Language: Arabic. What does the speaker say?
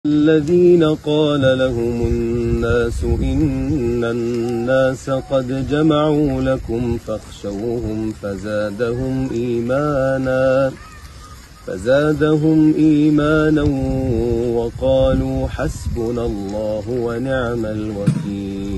الذين قال لهم الناس إن الناس قد جمعوا لكم فاخشوهم فزادهم إيمانا وقالوا حسبنا الله ونعم الوكيل.